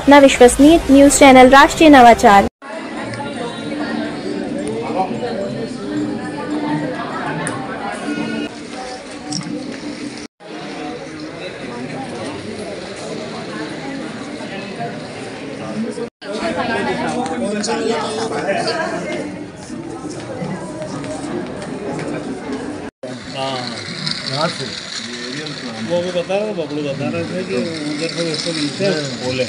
अपना विश्वसनीय news channel राष्ट्रीय नवाचार। यहाँ से वो भी बता रहा बबलू बता रहे थे कि उधर से उसको मिलते बोले।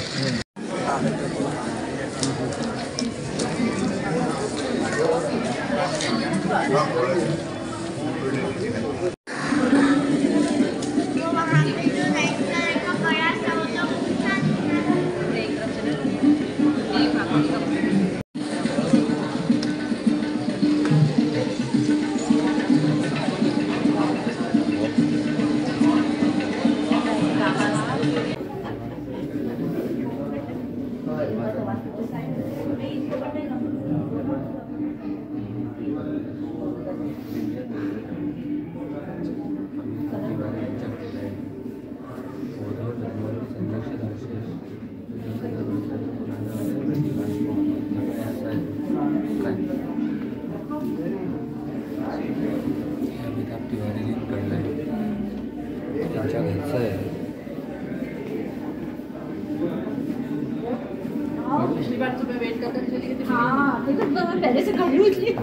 पिछली बार तो मैं वेट करके चली गई थी। हाँ, तो मैं पहले से खड़ी हुई थी।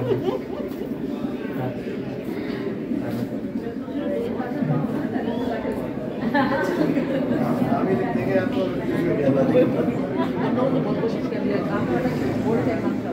बहुत कोशिश कर लिया काम बोर्ड है काम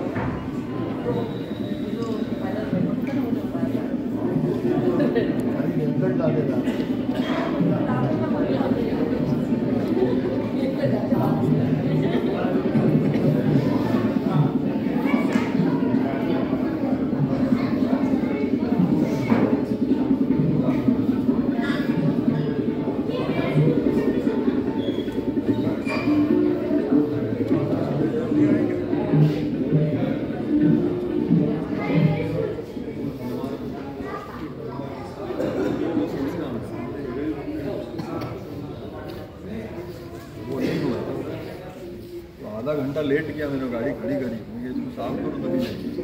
आधा घंटा लेट किया मैंने गाड़ी खड़ी करी इसको साफ करो तभी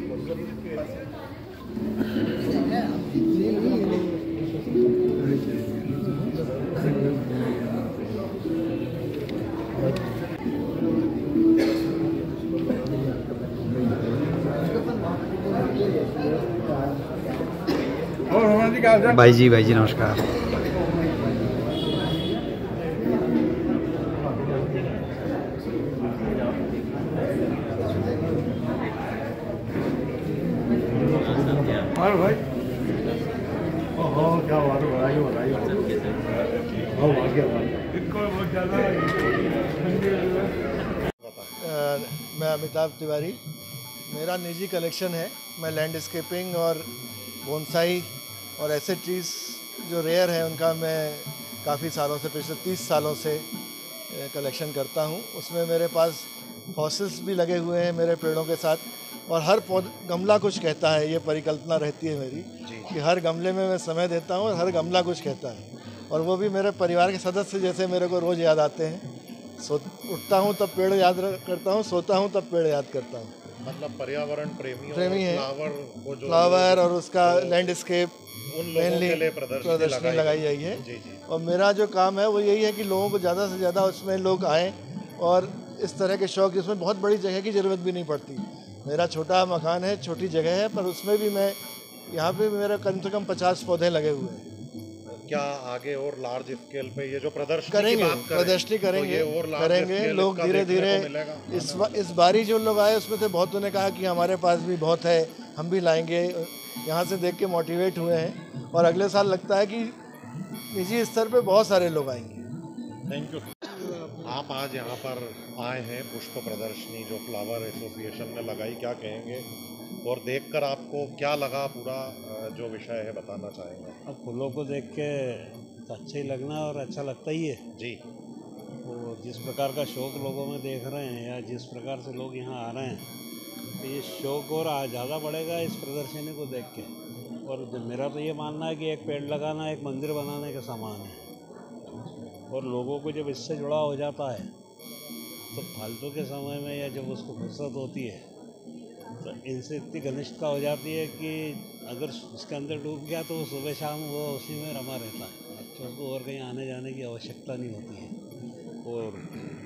भाई जी नमस्कार। भाई क्या बात है, बधाई मैं अमिताभ तिवारी, मेरा निजी कलेक्शन है। मैं लैंडस्केपिंग और बोनसाई और ऐसे ट्रीज़ जो रेयर हैं उनका मैं काफ़ी सालों से, पिछले 30 सालों से कलेक्शन करता हूं। उसमें मेरे पास फॉसिल्स भी लगे हुए हैं मेरे पेड़ों के साथ, और हर गमला कुछ कहता है। ये परिकल्पना रहती है मेरी कि हर गमले में मैं समय देता हूँ और हर गमला कुछ कहता है, और वो भी मेरे परिवार के सदस्य जैसे मेरे को रोज़ याद आते हैं। उठता हूँ तब पेड़ याद करता हूँ, सोता हूँ तब पेड़ याद करता हूँ। मतलब पर्यावरण प्रेमी है, फ्लावर और उसका लैंडस्केप मेनली प्रदर्शनी लगाई गई है। और मेरा जो काम है वो यही है कि लोगों को ज़्यादा से ज़्यादा उसमें लोग आएँ, और इस तरह के शौक, इसमें बहुत बड़ी जगह की ज़रूरत भी नहीं पड़ती। मेरा छोटा मकान है, छोटी जगह है, पर उसमें भी मैं यहाँ पे मेरे कम से कम 50 पौधे लगे हुए हैं। क्या आगे और लार्ज स्केल पे ये जो प्रदर्शनी करेंगे करेंगे लोग धीरे धीरे। इस बारी जो लोग आए उसमें से बहुतों ने कहा कि हमारे पास भी बहुत है, हम भी लाएंगे। यहाँ से देख के मोटिवेट हुए हैं, और अगले साल लगता है कि निजी स्तर पे बहुत सारे लोग आएंगे। Thank you. आप आज यहाँ पर आए हैं पुष्प प्रदर्शनी जो फ्लावर एसोसिएशन ने लगाई, क्या कहेंगे, और देखकर आपको क्या लगा, पूरा जो विषय है बताना चाहेंगे? अब फूलों को देख के तो अच्छा ही लगना, और अच्छा लगता ही है जी। तो जिस प्रकार का शौक लोगों में देख रहे हैं, या जिस प्रकार से लोग यहाँ आ रहे हैं, तो ये शौक और ज़्यादा बढ़ेगा इस प्रदर्शनी को देख के। और मेरा तो ये मानना है कि एक पेड़ लगाना एक मंदिर बनाने के समान है, और लोगों को जब इससे जुड़ा हो जाता है तो फालतू के समय में या जब उसको फुर्सत होती है तो इनसे इतनी घनिष्ठता हो जाती है कि अगर इसके अंदर डूब गया तो वो सुबह शाम वो उसी में रमा रहता है, तो उसको और कहीं आने जाने की आवश्यकता नहीं होती है। और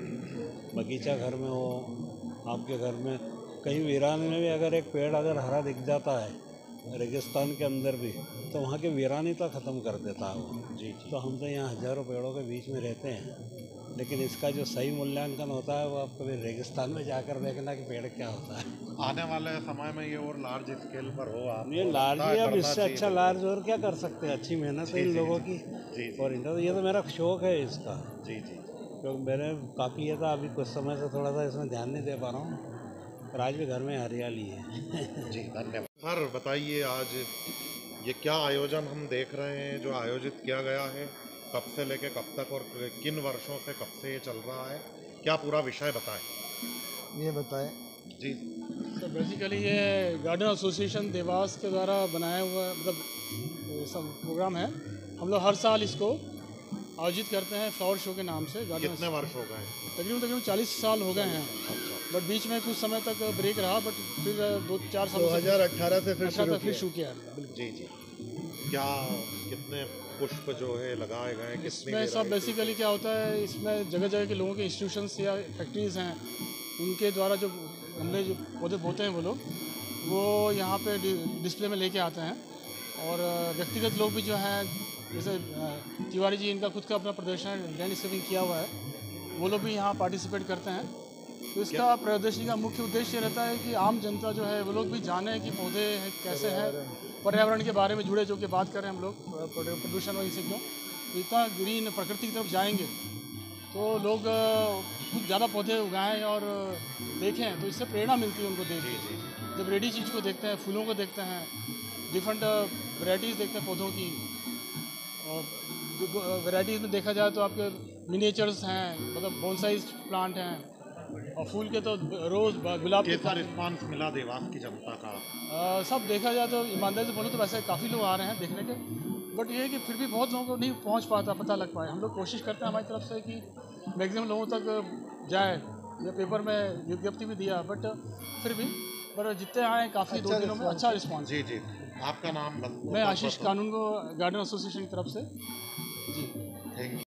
बगीचा घर में हो, आपके घर में कहीं वीरान में भी अगर एक पेड़ अगर हरा दिख जाता है रेगिस्तान के अंदर भी, तो वहाँ की वीरानिता ख़त्म कर देता है वो। जी। तो हम तो यहाँ हज़ारों पेड़ों के बीच में रहते हैं, लेकिन इसका जो सही मूल्यांकन होता है वो आप कभी रेगिस्तान में जाकर देखना कि पेड़ क्या होता है। आने वाले समय में ये और लार्ज स्केल पर हो, आप ये लार्ज ही, अब इससे अच्छा लार्ज और क्या कर सकते हैं। अच्छी मेहनत है इन लोगों की। और इनका ये तो मेरा शौक़ है इसका। जी। क्योंकि मेरे काफ़ी ये था, अभी कुछ समय से थोड़ा सा इसमें ध्यान नहीं दे पा रहा हूँ, पर आज भी घर में हरियाली है। जी, धन्यवाद। सर बताइए, आज ये क्या आयोजन हम देख रहे हैं जो आयोजित किया गया है, कब से लेके कब तक और किन वर्षों से कब से ये चल रहा है, क्या पूरा विषय बताएं? ये बताएं। जी। तो बेसिकली ये गार्डन एसोसिएशन देवास के द्वारा बनाया हुआ मतलब सब प्रोग्राम है। हम लोग हर साल इसको आयोजित करते हैं फ्लावर शो के नाम से। कितने वर्ष हो गए? तकरीबन 40 साल हो गए हैं। बट बीच में कुछ समय तक ब्रेक रहा, बट फिर 2-4 साल 2018 से फिर शुरू किया। जी। क्या कितने पुष्प जो है लगाए गए? इसमें सब बेसिकली क्या होता है, इसमें जगह जगह के लोगों के इंस्टीट्यूशंस या फैक्ट्रीज़ हैं, उनके द्वारा जो गमले जो पौधे बोते हैं वो लोग, वो यहाँ पे डिस्प्ले में लेके आते हैं। और व्यक्तिगत लोग भी जो हैं, जैसे तिवारी जी, इनका खुद का अपना प्रदर्शन लैंडस्केपिंग किया हुआ है, वो लोग भी यहाँ पार्टिसिपेट करते हैं। तो इसका प्रदर्शनी का मुख्य उद्देश्य रहता है कि आम जनता जो है वो लोग भी जाने कि पौधे कैसे हैं, पर्यावरण के बारे में जुड़े, जो कि बात कर रहे हैं हम लोग प्रदूषण और इनसे क्यों इतना ग्रीन प्रकृति की तरफ जाएंगे, तो लोग कुछ ज़्यादा पौधे उगाएं और देखें, तो इससे प्रेरणा मिलती है उनको देख के। जब रेडी चीज़ को देखते हैं, फूलों को देखते हैं, डिफरेंट वैराइटीज़ देखते हैं पौधों की, और वैराइटीज़ में देखा जाए तो आपके मिनिएचर्स हैं, मतलब बोनसाई प्लांट हैं, और फूल के तो रोज़ गुलाब के। रिस्पॉन्स मिला देवास की जनता का? सब देखा जाए तो ईमानदारी से बोलो तो वैसे काफ़ी लोग आ रहे हैं देखने के, बट ये है कि फिर भी बहुत लोगों को नहीं पहुंच पाता, पता लग पाए। हम लोग कोशिश करते हैं हमारी तरफ से कि मैक्सिमम लोगों तक जाए, या पेपर में विज्ञप्ति भी दिया, बट फिर भी पर जितने आए काफ़ी 2 दिनों में अच्छा रिस्पॉन्स। जी। आपका नाम? मैं आशीष कानून को गार्डन एसोसिएशन की तरफ से। जी, थैंक यू।